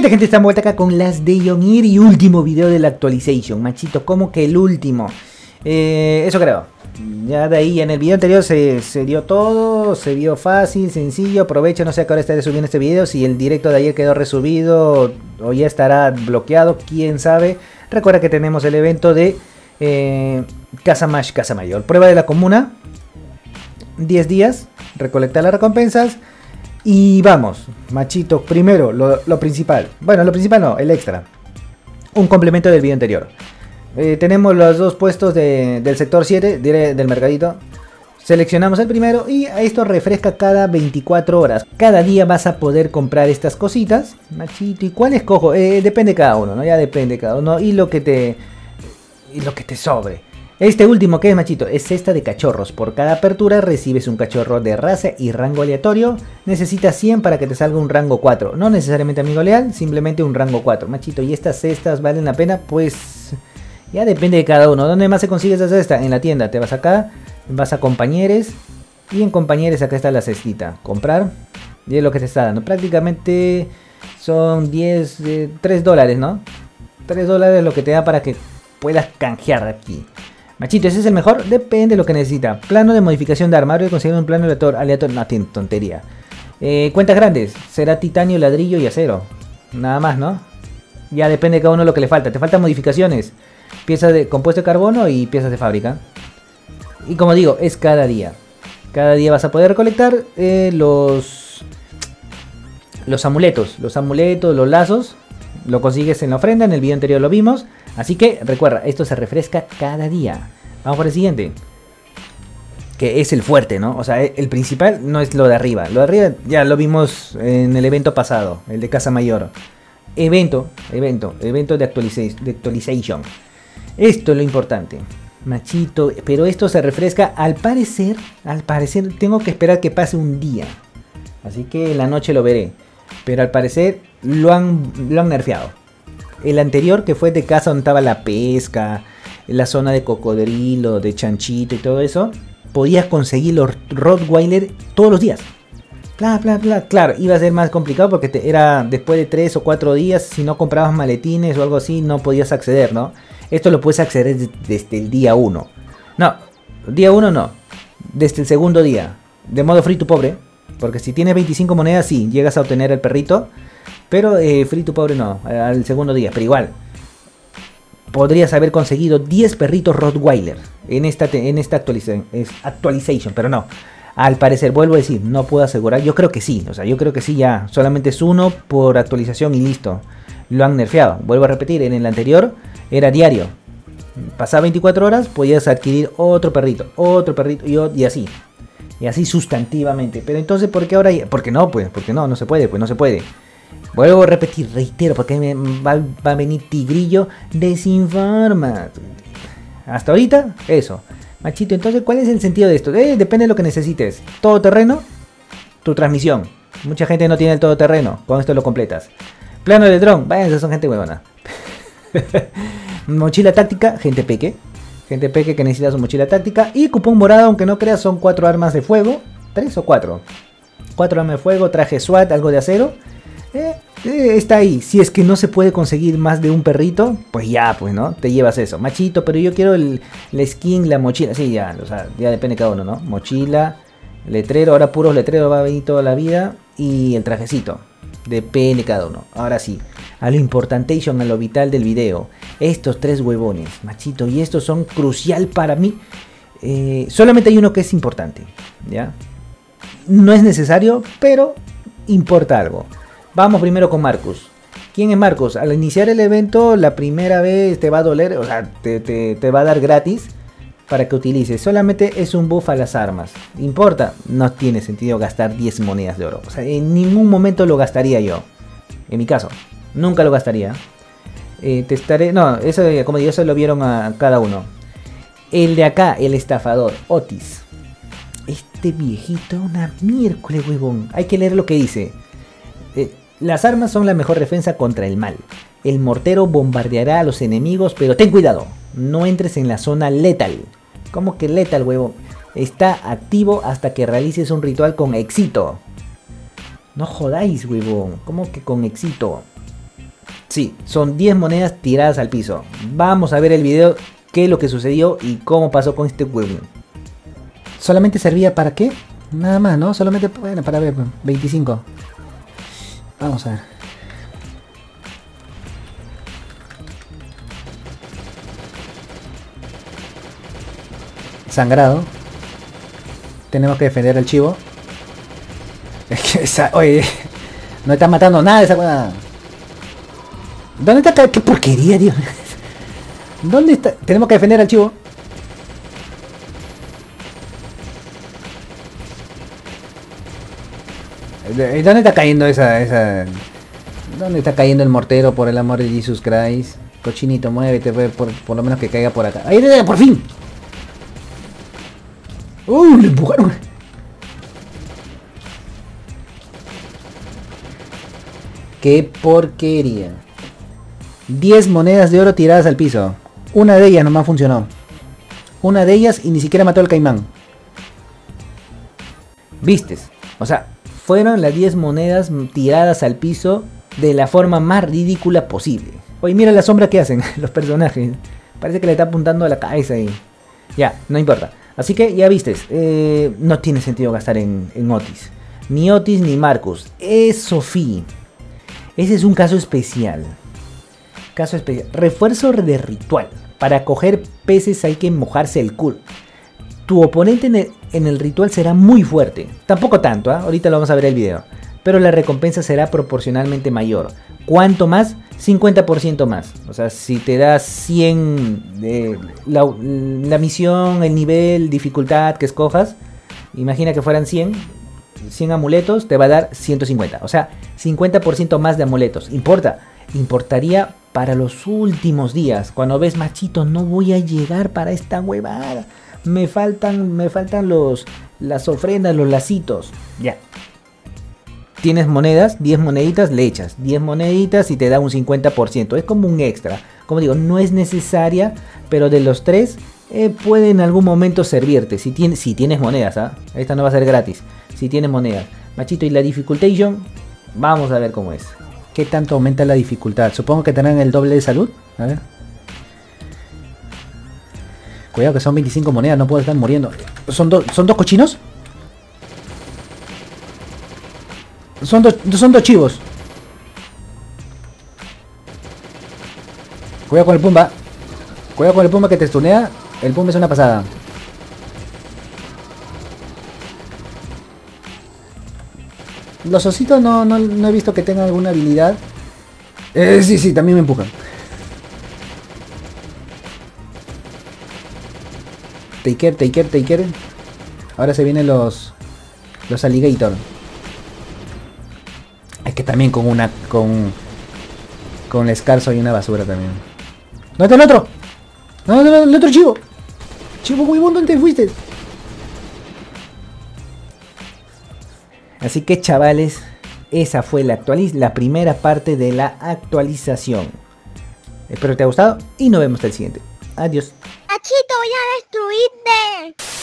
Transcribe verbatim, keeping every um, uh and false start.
Gente, gente, estamos vuelta acá con las de Yonir y último video de la actualization. Machito, como que el último. Eh, eso creo. Ya de ahí en el video anterior se, se dio todo, se vio fácil, sencillo. Aprovecho, no sé a qué hora estaré subiendo este video. Si el directo de ayer quedó resubido o ya estará bloqueado, quién sabe. Recuerda que tenemos el evento de eh, Casa Mash, Casa Mayor. Prueba de la comuna. diez días, recolectar las recompensas. Y vamos, machito, primero, lo, lo principal. Bueno, lo principal no, el extra. Un complemento del video anterior. Eh, tenemos los dos puestos de, del sector siete, de, del mercadito. Seleccionamos el primero y esto refresca cada veinticuatro horas. Cada día vas a poder comprar estas cositas, machito. ¿Y cuál escojo? Eh, depende de cada uno, ¿no? Ya depende de cada uno y lo que te, y lo que te sobre. Este último, que es, machito? Es esta de cachorros. Por cada apertura recibes un cachorro de raza y rango aleatorio. Necesitas cien para que te salga un rango cuatro. No necesariamente amigo leal, simplemente un rango cuatro, machito. ¿Y estas cestas valen la pena? Pues ya depende de cada uno. ¿Dónde más se consigue esa cesta? En la tienda. Te vas acá, vas a compañeros. Y en compañeros acá está la cestita. Comprar. Y es lo que te está dando. Prácticamente son diez, eh, tres dólares, ¿no? tres dólares lo que te da para que puedas canjear aquí. Machito, ¿ese es el mejor? Depende de lo que necesita. Plano de modificación de armario. Conseguir un plano aleatorio. No, tiene tontería. Eh, cuentas grandes. Será titanio, ladrillo y acero. Nada más, ¿no? Ya depende de cada uno lo que le falta. Te faltan modificaciones. Piezas de compuesto de carbono y piezas de fábrica. Y como digo, es cada día. Cada día vas a poder recolectar eh, los... Los amuletos. Los amuletos, los lazos. Lo consigues en la ofrenda. En el video anterior lo vimos. Así que recuerda, esto se refresca cada día. Vamos por el siguiente. Que es el fuerte, ¿no? O sea, el principal no es lo de arriba. Lo de arriba ya lo vimos en el evento pasado. El de Casa Mayor. Evento, evento, evento de, actualiza de actualization. Esto es lo importante. Machito, pero esto se refresca al parecer. Al parecer tengo que esperar que pase un día. Así que en la noche lo veré. Pero al parecer lo han, lo han nerfeado. El anterior, que fue de casa donde estaba la pesca, la zona de cocodrilo, de chanchito y todo eso, podías conseguir los Rottweiler todos los días. Bla, bla, bla. Claro, iba a ser más complicado porque te, era después de tres o cuatro días, si no comprabas maletines o algo así, no podías acceder, ¿no? Esto lo puedes acceder desde, desde el día uno. No, día uno no, desde el segundo día, de modo free to pobre, porque si tienes veinticinco monedas, sí, llegas a obtener el perrito. Pero eh, free to pobre no, al segundo día, pero igual. Podrías haber conseguido diez perritos Rottweiler en esta, en esta actualización, actualization, pero no. Al parecer, vuelvo a decir, no puedo asegurar, yo creo que sí, o sea, yo creo que sí ya. Solamente es uno por actualización y listo. Lo han nerfeado, vuelvo a repetir, en el anterior era diario. Pasaba veinticuatro horas, podías adquirir otro perrito, otro perrito y, y así. Y así sustantivamente. Pero entonces, ¿por qué ahora? Porque no, pues, porque no, no se puede, pues no se puede. Vuelvo a repetir, reitero, porque me va, va a venir Tigrillo, desinforma. Hasta ahorita, eso. Machito, entonces, ¿cuál es el sentido de esto? Eh, depende de lo que necesites. Todo terreno, tu transmisión. Mucha gente no tiene el todoterreno, con esto lo completas. Plano de dron, vayan, esas son gente huevona. Mochila táctica, gente peque. Gente peque que necesita su mochila táctica. Y cupón morado, aunque no creas, son cuatro armas de fuego. ¿Tres o cuatro? Cuatro armas de fuego, traje SWAT, algo de acero. Eh, eh, está ahí. Si es que no se puede conseguir más de un perrito, pues ya, pues, ¿no? Te llevas eso. Machito, pero yo quiero el, la skin, la mochila. Sí, ya, o sea, ya depende de cada uno, ¿no? Mochila, letrero, ahora puros letreros va a venir toda la vida. Y el trajecito. Depende de cada uno. Ahora sí, a lo importantation, a lo vital del video. Estos tres huevones, machito, y estos son crucial para mí. Eh, solamente hay uno que es importante, ¿ya? No es necesario, pero importa algo. Vamos primero con Marcus. ¿Quién es Marcus? Al iniciar el evento, la primera vez te va a doler, o sea, te, te, te va a dar gratis para que utilices. Solamente es un buff a las armas. ¿Importa? No tiene sentido gastar diez monedas de oro. O sea, en ningún momento lo gastaría yo. En mi caso, nunca lo gastaría. Eh, te estaré... No, eso, como digo, eso lo vieron a cada uno. El de acá, el estafador, Otis. Este viejito, una miércoles, huevón. Hay que leer lo que dice. Eh, Las armas son la mejor defensa contra el mal. El mortero bombardeará a los enemigos, pero ten cuidado, no entres en la zona letal. ¿Cómo que letal, huevo? Está activo hasta que realices un ritual con éxito. No jodáis, huevón. ¿Cómo que con éxito? Sí, son diez monedas tiradas al piso. Vamos a ver el video, qué es lo que sucedió y cómo pasó con este huevo. ¿Solamente servía para qué? Nada más, ¿no? Solamente, bueno, para ver, veinticinco. Vamos a ver. Sangrado. Tenemos que defender al chivo. Es que esa, oye, no está matando nada esa cosa. ¿Dónde está? ¿Qué porquería, Dios? ¿Dónde está? Tenemos que defender al chivo. ¿Dónde está cayendo esa, esa? ¿Dónde está cayendo el mortero, por el amor de Jesus Christ? Cochinito, muévete, por, por lo menos que caiga por acá. ¡Ahí, por fin! ¡Uh! ¡Le empujaron! ¡Qué porquería! diez monedas de oro tiradas al piso. Una de ellas nomás funcionó. Una de ellas y ni siquiera mató al caimán. ¿Vistes? O sea, fueron las diez monedas tiradas al piso de la forma más ridícula posible. Oye, mira la sombra que hacen los personajes. Parece que le está apuntando a la cabeza ahí. Ya, no importa. Así que ya vistes, eh, no tiene sentido gastar en, en Otis. Ni Otis ni Marcus. Es Sophie. Ese es un caso especial. Caso especial. Refuerzo de ritual. Para coger peces hay que mojarse el culo. Tu oponente en el, en el ritual será muy fuerte. Tampoco tanto, ¿eh? Ahorita lo vamos a ver el video. Pero la recompensa será proporcionalmente mayor. ¿Cuánto más? cincuenta por ciento más. O sea, si te das cien de la, la misión, el nivel, dificultad que escojas, imagina que fueran cien, cien amuletos, te va a dar ciento cincuenta. O sea, cincuenta por ciento más de amuletos. ¿Importa? Importaría para los últimos días. Cuando ves, machito, no voy a llegar para esta huevada. Me faltan, me faltan los, las ofrendas, los lacitos. Ya. Tienes monedas, diez moneditas, le echas diez moneditas y te da un cincuenta por ciento. Es como un extra. Como digo, no es necesaria, pero de los tres eh, puede en algún momento servirte. Si, tiene, si tienes monedas, ¿ah? Esta no va a ser gratis. Si tienes monedas. Machito, y la dificultation, vamos a ver cómo es. ¿Qué tanto aumenta la dificultad? Supongo que tendrán el doble de salud. A ver. Cuidado que son veinticinco monedas, no puedo estar muriendo. ¿Son, do, ¿son dos cochinos? Son dos, son dos chivos. Cuidado con el Pumba. Cuidado con el Pumba que te stunea. El Pumba es una pasada. Los ositos no, no, no he visto que tengan alguna habilidad. Eh, sí, sí, también me empujan. Taker, taker, taker. Ahora se vienen los Los alligator. Es que también con una Con Con el escarzo hay una basura también. ¿Dónde está el otro? No, no, no, el otro chivo. Chivo huevón, ¿dónde te fuiste? Así que chavales, esa fue la actualiz la primera parte de la actualización. Espero que te haya gustado y nos vemos hasta el siguiente. Adiós. Machito, voy a destruirte.